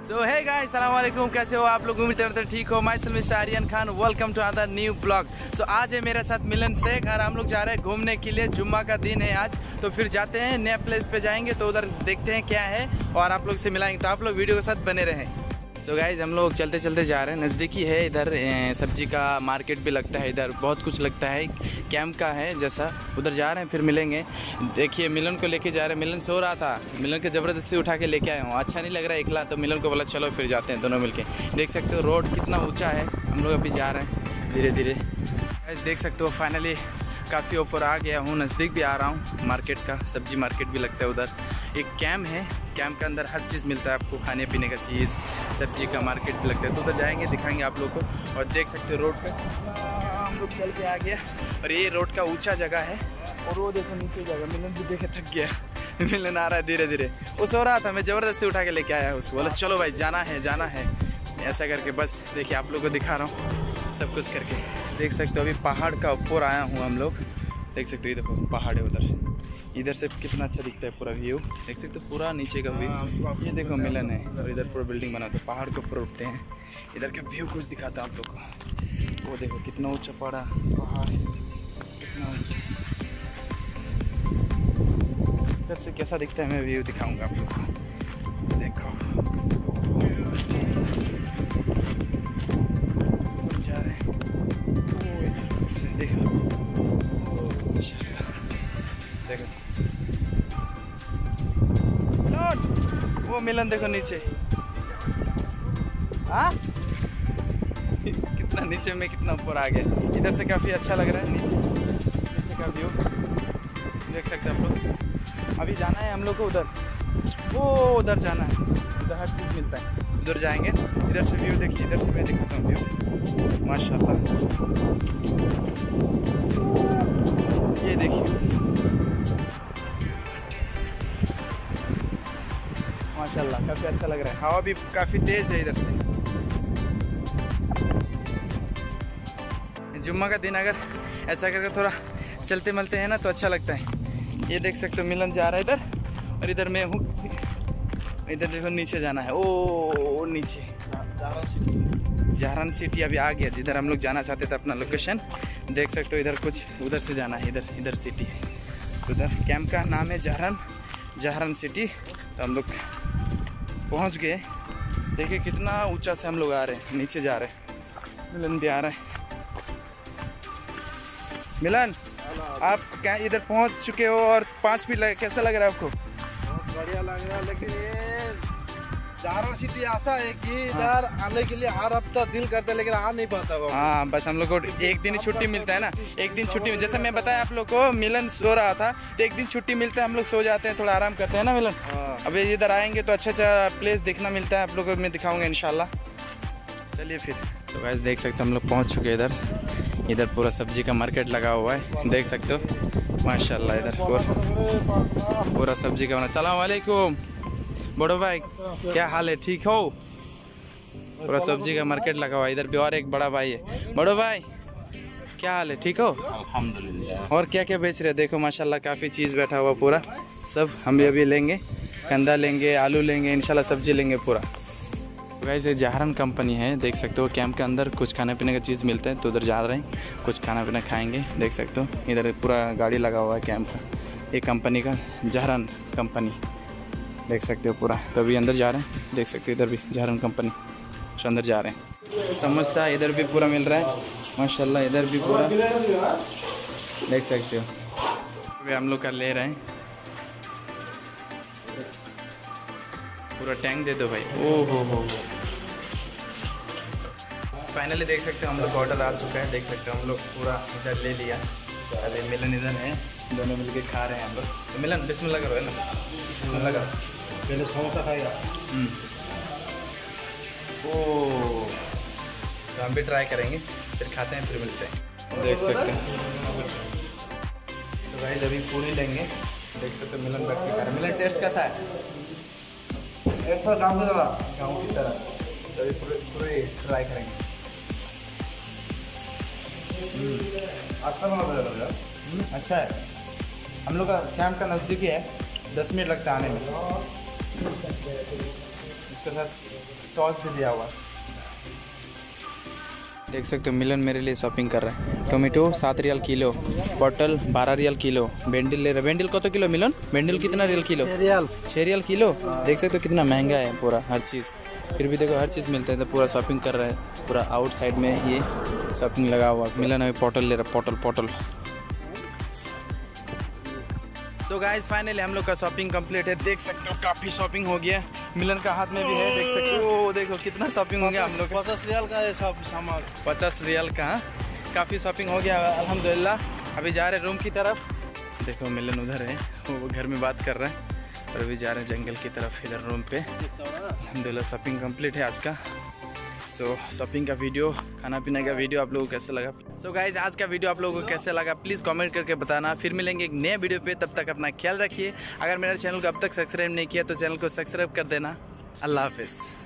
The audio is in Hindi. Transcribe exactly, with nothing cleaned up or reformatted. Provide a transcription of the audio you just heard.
सो हे गाइस, अस्सलाम वालेकुम। कैसे हो आप लोग? उम्मीद करते हैं ठीक हो। Myself mister Aryan Khan, welcome to other new blog. तो आज है मेरे साथ मिलन शेख और हम लोग जा रहे हैं घूमने के लिए। जुम्मा का दिन है आज, तो फिर जाते हैं नया प्लेस पे जाएंगे, तो उधर देखते हैं क्या है और आप लोग से मिलाएंगे। तो आप लोग वीडियो के साथ बने रहें। सो गाइज, हम लोग चलते चलते जा रहे हैं। नज़दीकी है, इधर सब्जी का मार्केट भी लगता है, इधर बहुत कुछ लगता है, कैंप का है जैसा। उधर जा रहे हैं, फिर मिलेंगे। देखिए मिलन को लेके जा रहे हैं। मिलन सो रहा था, मिलन को ज़बरदस्ती उठा के लेके आया हूँ। अच्छा नहीं लग रहा है एकला, तो मिलन को बोला चलो फिर जाते हैं दोनों मिलके। देख सकते हो रोड कितना ऊँचा है। हम लोग अभी जा रहे हैं धीरे धीरे। देख सकते हो फाइनली काफ़ी ऊपर आ गया हूँ, नज़दीक भी आ रहा हूँ। मार्केट का सब्जी मार्केट भी लगता है उधर। एक कैंप है, कैंप के अंदर हर चीज़ मिलता है आपको, खाने पीने का चीज़, सब्जी का मार्केट भी लगता है। तो उधर जाएंगे, दिखाएंगे आप लोग को। और देख सकते हो रोड पे हम लोग चल के आ गया, और ये रोड का ऊंचा जगह है। और वो देखो नीचे जगह। मिलन भी देखे थक गया। मिलन आ रहा है धीरे धीरे। वो सो रहा था, मैं ज़बरदस्ती उठा के लेके आया उसको। बोला चलो भाई जाना है जाना है ऐसा करके। बस देखिए आप लोग को दिखा रहा हूँ सब कुछ करके। देख सकते हो अभी पहाड़ का ऊपर आया हूँ हम लोग। देख सकते हो ये देखो पहाड़ है उधर। इधर से कितना अच्छा दिखता है पूरा व्यू। देख सकते हो पूरा नीचे का व्यू। ये देखो मिलन है, और इधर पूरा बिल्डिंग बना। तो पहाड़ के ऊपर उठते हैं, इधर का व्यू कुछ दिखाता है आप लोग को। वो देखो कितना ऊंचा पड़ा पहाड़ है, कितना ऊंचा। इधर से कैसा दिखता है मैं व्यू दिखाऊंगा आप लोग को। देखो जा रहे हैं, देखो देखो वो मिलन देखो नीचे। हाँ कितना नीचे में कितना ऊपर आ गया। इधर से काफ़ी अच्छा लग रहा है नीचे नीचे का व्यू देख सकते हैं आप लोग। अभी जाना है हम लोग को उधर, वो उधर जाना है। उधर हर चीज़ मिलता है, उधर जाएंगे। इधर से व्यू देखिए, इधर से मैं दिखाता हूँ व्यू। माशाल्लाह ये देखिए, माशाल्लाह काफ़ी अच्छा लग रहा है। हवा भी काफ़ी तेज़ है इधर से। जुम्मा का दिन अगर ऐसा करके थोड़ा चलते मलते हैं ना तो अच्छा लगता है। ये देख सकते हो मिलन जा रहा है इधर, और इधर मैं हूँ। इधर देखो नीचे जाना है, ओ नीचे जहरान सिटी अभी आ गया, जिधर हम लोग जाना चाहते थे अपना लोकेशन। देख सकते हो इधर कुछ उधर से जाना है, इधर इधर सिटी है। उधर कैंप का नाम है जहरान जहरान सिटी। तो हम लोग पहुंच गए। देखिए कितना ऊंचा से हम लोग आ रहे हैं, नीचे जा रहे हैं। मिलन भी आ रहा है। मिलन आप क्या इधर पहुंच चुके हो और पाँच भी लग, कैसा लग रहा है आपको? बहुत बढ़िया लग रहा है, लेकिन ये जहरान सिटी ऐसा है कि इधर हाँ। आने के लिए हर हफ्ता दिल करता है, लेकिन आ नहीं पाता वो। हाँ बस हम लोग को एक दिन छुट्टी मिलता है ना, एक दिन छुट्टी। जैसे मैं बताया आप लोग को, मिलन सो रहा था तो एक दिन छुट्टी मिलता है, हम लोग सो जाते हैं, थोड़ा आराम करते हैं ना मिलन। हाँ। अभी इधर आएंगे तो अच्छा अच्छा प्लेस देखना मिलता है, आप लोग को मैं दिखाऊंगा इंशाल्लाह। चलिए फिर। तो गाइस देख सकते हो हम लोग पहुँच चुके हैं इधर। इधर पूरा सब्जी का मार्केट लगा हुआ है, देख सकते हो माशाल्लाह। इधर पूरा पूरा सब्जी का। अस्सलाम वालेकुम बड़ो भाई, क्या हाल है? ठीक हो? पूरा सब्जी का मार्केट लगा हुआ है। इधर भी और एक बड़ा भाई है। बड़ो भाई क्या हाल है? ठीक हो? अल्हम्दुलिल्लाह। और क्या क्या बेच रहे? देखो माशाल्लाह काफ़ी चीज़ बैठा हुआ पूरा सब। हम भी अभी लेंगे, कंदा लेंगे, आलू लेंगे, इंशाल्लाह सब्जी लेंगे पूरा। गाइस ये जहरान कंपनी है, देख सकते हो। कैंप के अंदर कुछ खाने पीने का चीज़ मिलता है, तो उधर जा रहे हैं, कुछ खाना पीना खाएंगे। देख सकते हो इधर पूरा गाड़ी लगा हुआ है कैंप का, एक कंपनी का, जहरान कंपनी। देख सकते हो पूरा। तो अभी अंदर जा रहे हैं, देख सकते हो इधर भी जहरान कंपनी। तो अंदर जा रहे हैं। समोसा इधर भी पूरा मिल रहा है माशाल्लाह, इधर भी पूरा देख सकते हो। अभी हम लोग का ले रहे हैं पूरा टैंक। दे दो भाई। ओ हो हो फाइनली देख सकते हो हम लोग ऑर्डर आ चुका है। देख सकते हो हम लोग पूरा इधर ले लिया। अभी मिलन इधर है, दोनों मिलके खा रहे हैं हम लोग। तो मिलन बिस्मिल्लाह करो, है ना? बिस्मिल्लाह करो। पहले समोसा खाएगा। ओ तो हम भी ट्राई करेंगे, फिर खाते हैं, फिर मिलते हैं। देख सकते हैं तो भाई अभी पूरी लेंगे। देख सकते हो मिलन बैठ के खा रहे हैं। मिलन टेस्ट कैसा है? एक तो गाँव की तरह गाँव की तरह। तो अभी पूरे पूरे ट्राई करेंगे। अच्छा बना था अच्छा है। हम लोग का कैंप का नज़दीकी है, दस मिनट लगता है आने में। इसके साथ सॉस भी दिया हुआ। देख सकते हो मिलन मेरे लिए शॉपिंग कर रहा है। टोमेटो सात रियल किलो, पटल बारह रियल किलो, बेंडिल ले रहा है। बेंडिल कत किलो मिलन? बेंडिल कितना रियल किलो? रियल छः रियल किलो। देख सकते हो कितना महंगा है पूरा हर चीज़, फिर भी देखो हर चीज़ मिलता है। तो पूरा शॉपिंग कर रहा है, पूरा आउट साइड में ये शॉपिंग लगा हुआ। मिलन अभी पटल ले रहा है, पटल पटल। सो गाइस फाइनली हम लोग का शॉपिंग कंप्लीट है। देख सकते हो काफ़ी शॉपिंग हो गया। मिलन का हाथ में भी है, देख सकते हो। ओ देखो कितना शॉपिंग हो गया हम लोग। पचास रियल का है सब सामान, पचास रियल का। काफ़ी शॉपिंग हो गया अल्हम्दुलिल्लाह। अभी जा रहे हैं रूम की तरफ। देखो मिलन उधर है, वो घर में बात कर रहा है। और अभी जा रहे हैं जंगल की तरफ इधर रूम पे। अल्हम्दुलिल्लाह शॉपिंग कंप्लीट है आज का। सो so, शॉपिंग का वीडियो, खाना पीने का वीडियो आप लोगों को कैसे लगा? सो so, गाइज आज का वीडियो आप लोगों को कैसे लगा प्लीज़ कमेंट करके बताना। फिर मिलेंगे एक नए वीडियो पे, तब तक अपना ख्याल रखिए। अगर मेरे चैनल को अब तक सब्सक्राइब नहीं किया तो चैनल को सब्सक्राइब कर देना। अल्लाह हाफिज़।